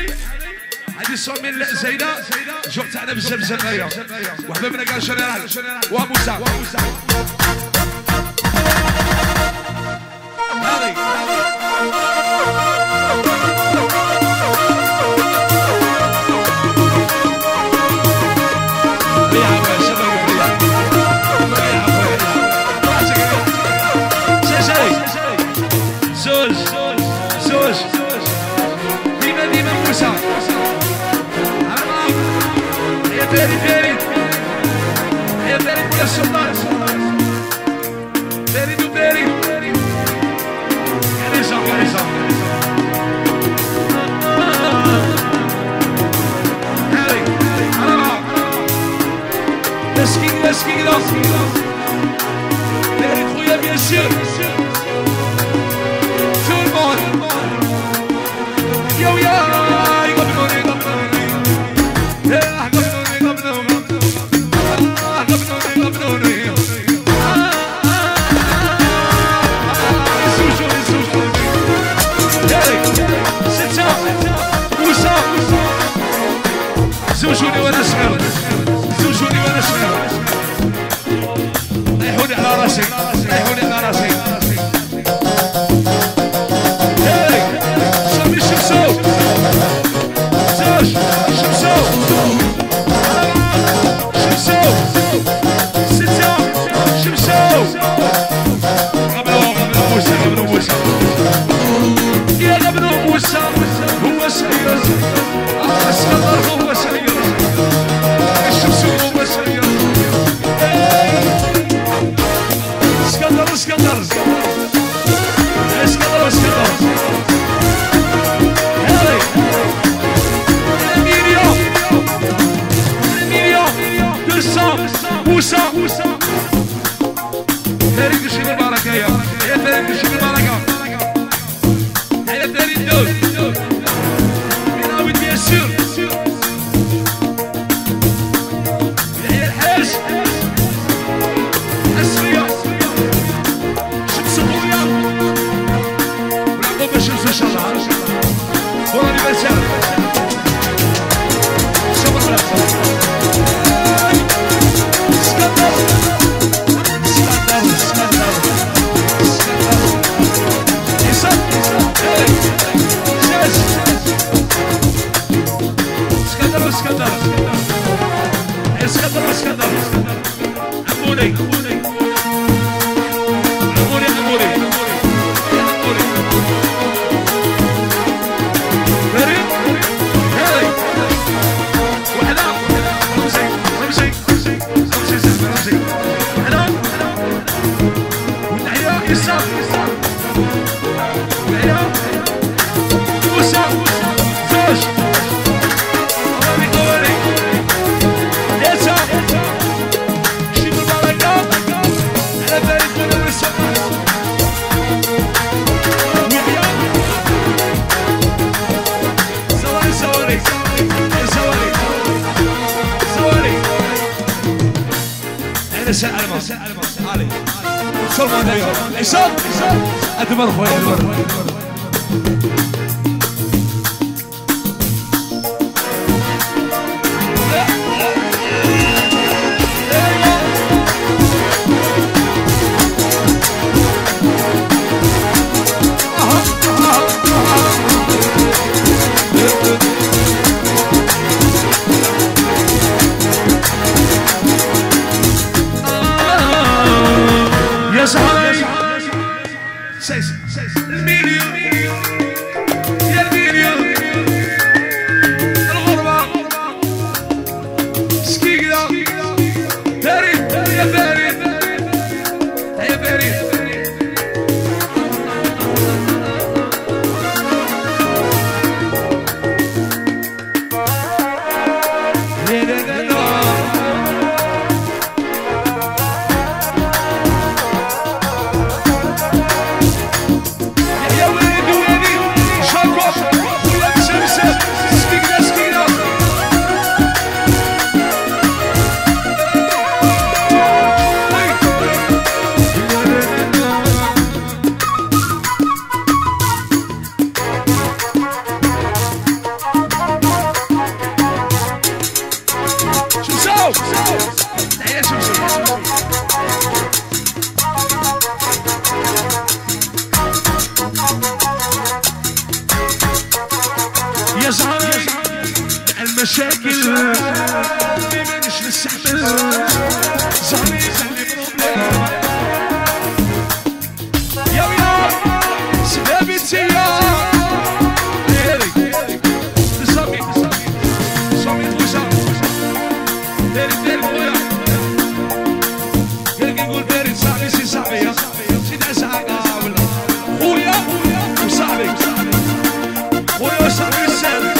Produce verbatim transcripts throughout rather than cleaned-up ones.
هذه الصوت من زينة جوعت أنا بالزمزمية وحبيبنا قال جنرال وموسى هذه زوج زوج ديما ديما موسى يا بارد بارد يا بارد يا سلطان بارد وبارد يا رزق يا رزق هاي مسكين مسكين بارد خويا بيان سور يو يا قبلوني قبلوني يا قبلوني قبلوني قبلوني قبلوني سوشوني سوشوني ستة موسى زوجوني وانا صغير زوجوني وانا صغير ريحوني على راسي ريحوني على راسي موسى موسى فريق الشيخ البركة يا يا فريق الشيخ البركة يا فريق الدود من عاود بيان سور يحيى الحاج السرية شمس خويا ونعقوب الشمس ان شاء الله وراني بنسى علي سلمان اليوم عصام أدمر خويا أدمر يا صاحبي المليون يا زهري المشاكل اللي مانيش نستحمل زهري زهري بروبليم يا ويا سبابي تيا ديري تسامي تسامي توجع ديري ديري خويا قال نقول ديري صاحبي سي صاحبي يا سي دعساقة ولا خويا وصاحبي خويا وصاحبي السالم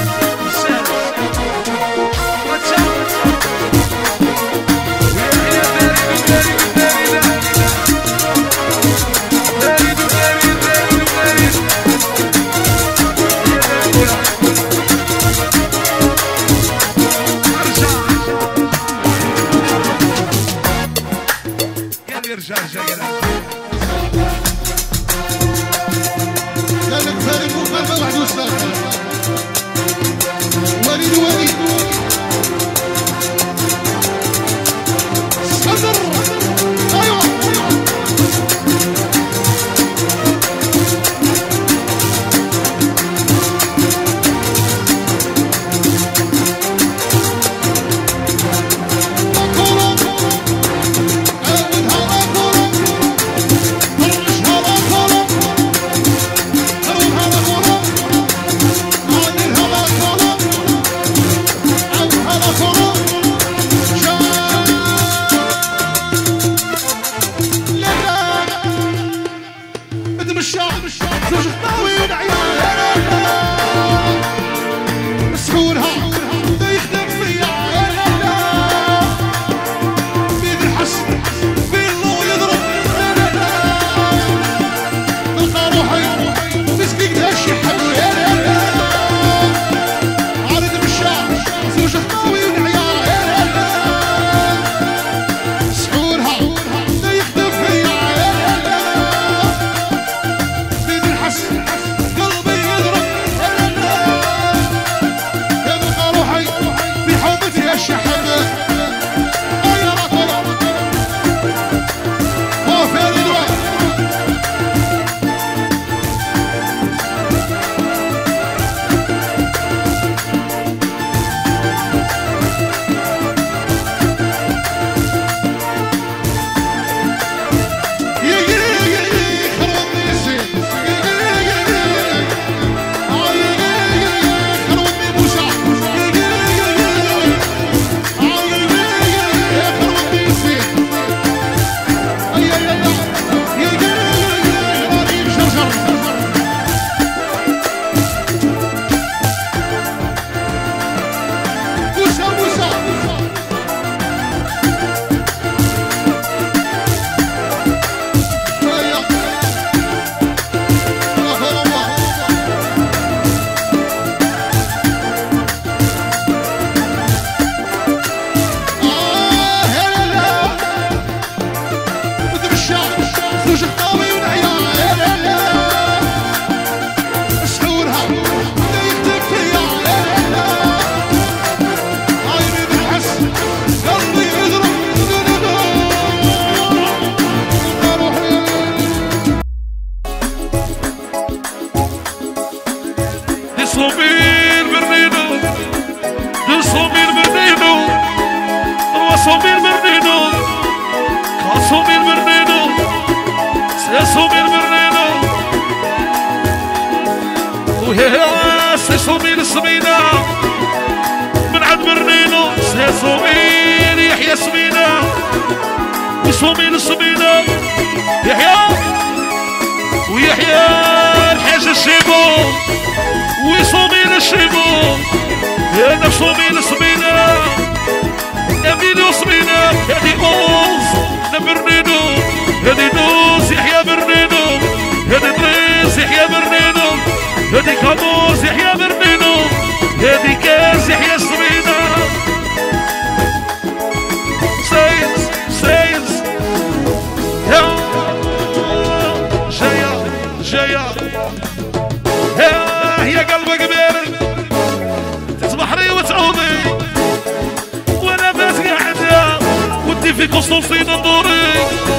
في قصصي نندوري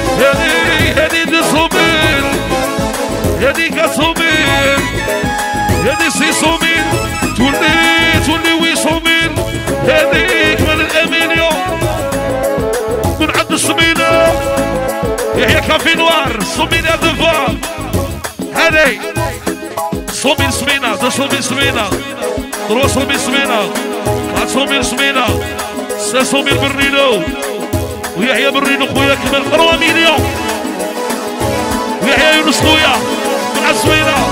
هذه هذه الصوميل هذه كصوميل هذه سي صوميل صومين يا دفا هذي صومين سمينة ده صومين سمينة دروا صومين سمينة قعد صومين سمينة سا صومين برنينو ويحيى برنينو خويا كمال قروة مليون ويحيى يونس خويا مع الزوينة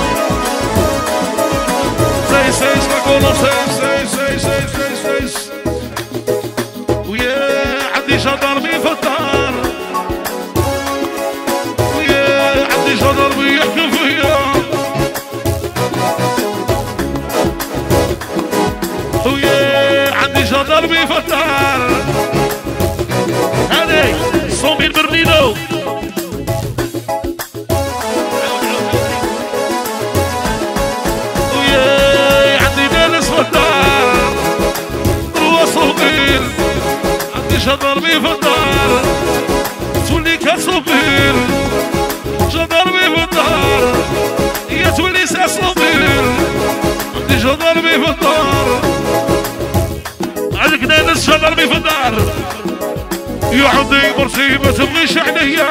سي سي ساكولو سي سي سي سي سي سي ويا عندي جدرمي في الدار ويا عندي جدرمي يحكي فيا ويا عندي جدرمي في الدار هذي صومين برنينو ويا عندي ناس في الدار هو صومين عندي جدرمي في الدار تولي كصومين جدرمي في الدار يا تولي صومين عندي جدرمي في الدار عندك ناس جدرمي في الدار يا عندي مرسي ما تبغيش عليا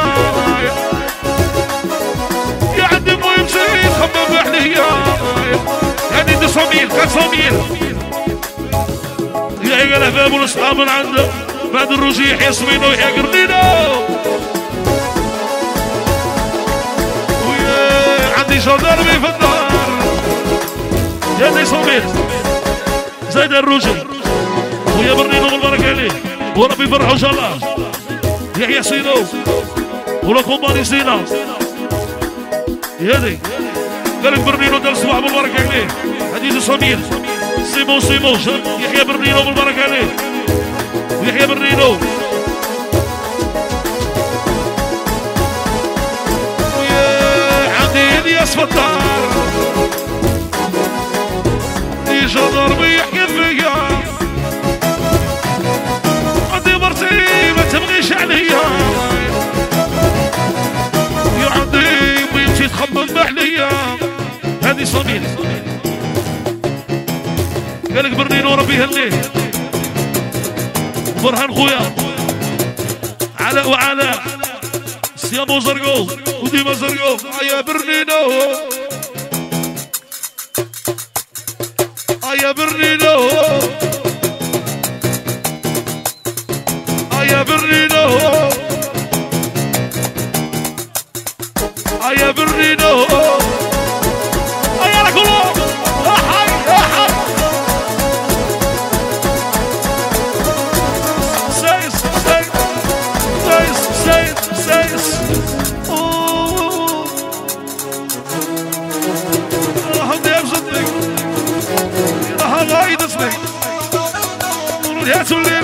يا عندي مهم زين خمم عليا يعني دو صميل كان صميل يا عيال الأحباب والأصحاب من عنده بعد الرجيح ياسمينو يا قرنينو ويا عندي جدرمي في الدار يا دي صميل زايد الرجل ويا برنينو بالبركة عليه وربي يفرحوا ان شاء الله يحيى سينو ولا كومباني سينا هذي قالك برنينو دار الصباح بالبركة عليه حديث صميل سيمو سيمو يحيى برنينو بالبركة عليه ويحيى برنينو ويا عندي الياس في الدار يجي ضربي يحكي فيا ما تبغيش عليا يا عندي بنتي تخمم بحليا هذه صميل قالك برنينو ربي يهنيه فرحان خويا علاء وعلاء سيامو زرقو وديما زرقو يا برنينو يا برنينو يا برنينو يا برنينو يا ركولو يا حي يا حي سايس سايس سايس سايس سايس راح ندير صدق راح غايد اسمك يا تولي